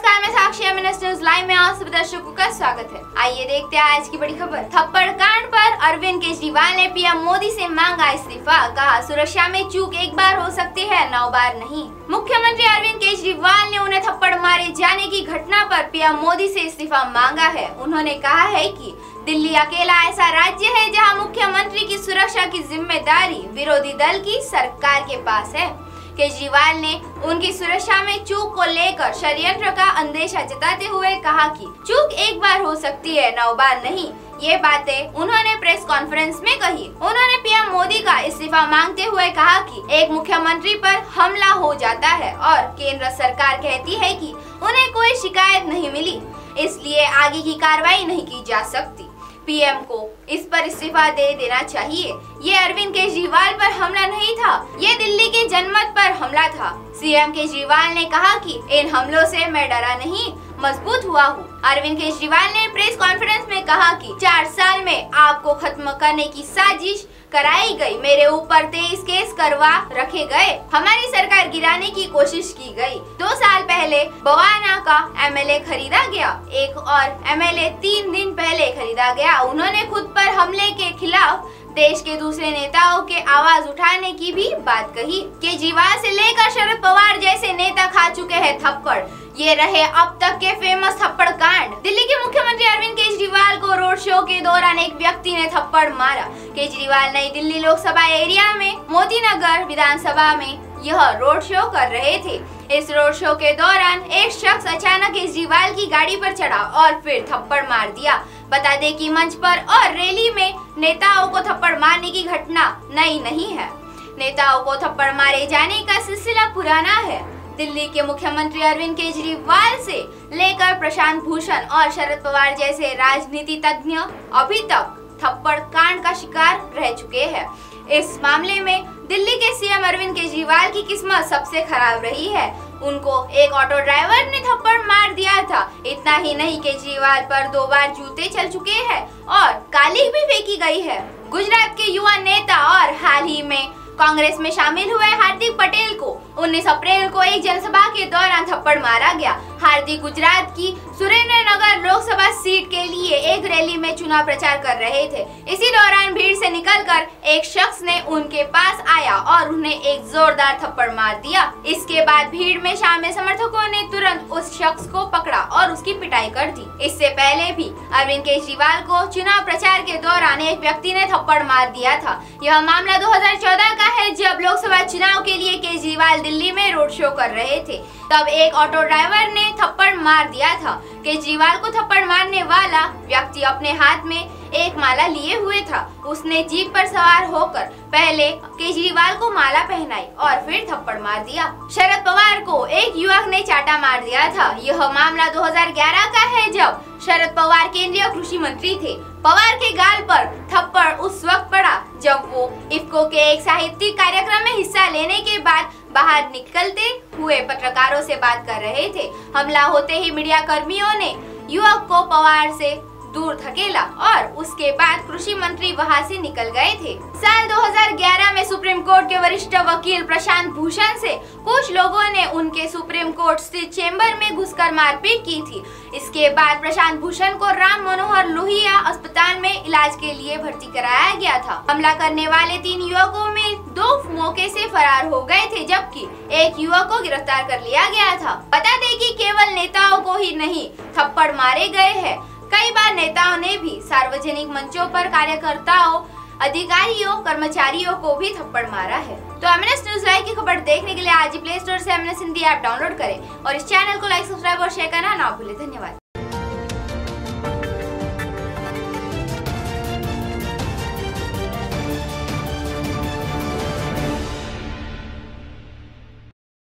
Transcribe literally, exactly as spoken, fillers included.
नमस्कार, मैं साक्षी MNS news live में आप सभी दर्शकों का स्वागत है। आइए देखते हैं आज की बड़ी खबर। थप्पड़ कांड पर अरविंद केजरीवाल ने पीएम मोदी से मांगा इस्तीफा। कहा, सुरक्षा में चूक एक बार हो सकती है, नौ बार नहीं। मुख्यमंत्री अरविंद केजरीवाल ने उन्हें थप्पड़ मारे जाने की घटना पर पीएम मोदी से इस्तीफा मांगा है। उन्होंने कहा है कि दिल्ली अकेला ऐसा राज्य है जहां मुख्यमंत्री की सुरक्षा की जिम्मेदारी विरोधी दल की सरकार के पास है। केजरीवाल ने उनकी सुरक्षा में चूक को लेकर षड्यंत्र का अंदेशा जताते हुए कहा कि चूक एक बार हो सकती है, नौ बार नहीं। ये बातें उन्होंने प्रेस कॉन्फ्रेंस में कही। उन्होंने पीएम मोदी का इस्तीफा मांगते हुए कहा कि एक मुख्यमंत्री पर हमला हो जाता है और केंद्र सरकार कहती है कि उन्हें कोई शिकायत नहीं मिली, इसलिए आगे की कार्रवाई नहीं की जा सकती। पीएम को इस पर इस्तीफा दे देना चाहिए। ये अरविंद केजरीवाल पर हमला नहीं था, ये दिल्ली के जनमत पर हमला था। सीएम केजरीवाल ने कहा कि इन हमलों से मैं डरा नहीं, मजबूत हुआ हूँ। अरविंद केजरीवाल ने प्रेस कॉन्फ्रेंस में कहा कि चार साल में आपको खत्म करने की साजिश कराई गई, मेरे ऊपर तेईस केस करवा रखे गए, हमारी सरकार गिराने की कोशिश की गई। दो साल पहले बवाना का एमएलए खरीदा गया, एक और एमएलए तीन दिन पहले खरीदा गया। उन्होंने खुद पर हमले के खिलाफ देश के दूसरे नेताओं के आवाज उठाने की भी बात कही। केजरीवाल से लेकर शरद पवार जैसे नेता खा चुके हैं थप्पड़। ये रहे अब तक के फेमस थप्पड़ कांड। दिल्ली के मुख्यमंत्री अरविंद केजरीवाल को रोड शो के दौरान एक व्यक्ति ने थप्पड़ मारा। केजरीवाल नई दिल्ली लोकसभा एरिया में मोती नगर विधानसभा में यह रोड शो कर रहे थे। इस रोड शो के दौरान एक शख्स अचानक केजरीवाल की गाड़ी पर चढ़ा और फिर थप्पड़ मार दिया। बता दें कि मंच पर और रैली में नेताओं को थप्पड़ मारने की घटना नई नहीं है। नेताओं को थप्पड़ मारे जाने का सिलसिला पुराना है। दिल्ली के मुख्यमंत्री अरविंद केजरीवाल से लेकर प्रशांत भूषण और शरद पवार जैसे राजनीति तज्ञ अभी तक थप्पड़ कांड का शिकार रह चुके हैं। इस मामले में दिल्ली के सीएम अरविंद केजरीवाल की किस्मत सबसे खराब रही है। उनको एक ऑटो ड्राइवर ने थप्पड़ मार दिया था। इतना ही नहीं, केजरीवाल पर दो बार जूते चल चुके हैं और काली भी फेंकी गई है। गुजरात के युवा नेता और हाल ही में कांग्रेस में शामिल हुए हार्दिक पटेल को उन्नीस अप्रैल को एक जनसभा के दौरान थप्पड़ मारा गया। हार्दिक गुजरात की सुरेंद्रनगर लोकसभा सीट के लिए एक रैली में चुनाव प्रचार कर रहे थे। इसी दौरान भीड़ से निकलकर एक शख्स ने उनके पास आया और उन्हें एक जोरदार थप्पड़ मार दिया। इसके बाद भीड़ में शामिल समर्थकों ने तुरंत उस शख्स को पकड़ा और उसकी पिटाई कर दी। इससे पहले भी अरविंद केजरीवाल को चुनाव प्रचार के दौरान एक व्यक्ति ने थप्पड़ मार दिया था। यह मामला दो हजार चौदह का है, जब लोकसभा चुनाव के लिए केजरीवाल दिल्ली में रोड शो कर रहे थे। तब एक ऑटो ड्राइवर ने थप्पड़ मार दिया था। केजरीवाल को थप्पड़ मारने वाला व्यक्ति अपने हाथ में एक माला लिए हुए था। उसने जीप पर सवार होकर पहले केजरीवाल को माला पहनाई और फिर थप्पड़ मार दिया। शरद पवार को एक युवक ने चाटा मार दिया था। यह मामला दो हजार ग्यारह का है, जब शरद पवार केंद्रीय कृषि मंत्री थे। पवार के गाल पर थप्पड़ उस वक्त पड़ा जब वो इफ्को के एक साहित्यिक कार्यक्रम में हिस्सा लेने के बाद बाहर निकलते हुए पत्रकारों से बात कर रहे थे। हमला होते ही मीडिया कर्मियों ने युवक को पवार से दूर धकेला और उसके बाद कृषि मंत्री वहां से निकल गए थे। साल दो हजार ग्यारह में सुप्रीम कोर्ट के वरिष्ठ वकील प्रशांत भूषण से कुछ लोगों ने उनके सुप्रीम कोर्ट स्थित चेंबर में घुसकर मारपीट की थी। इसके बाद प्रशांत भूषण को राम मनोहर लोहिया अस्पताल में इलाज के लिए भर्ती कराया गया था। हमला करने वाले तीन युवकों में दो मौके से फरार हो गए थे, जबकि एक युवक को गिरफ्तार कर लिया गया था। बता दें कि केवल नेताओं को ही नहीं थप्पड़ मारे गए हैं। कई बार नेताओं ने भी सार्वजनिक मंचों पर कार्यकर्ताओं, अधिकारियों, कर्मचारियों को भी थप्पड़ मारा है। तो एमएनएस न्यूज लाइव की खबर देखने के लिए आज ही प्ले स्टोर से एमएनएस हिंदी ऐप डाउनलोड करें और इस चैनल को लाइक, सब्सक्राइब और शेयर करना ना भूलें। धन्यवाद।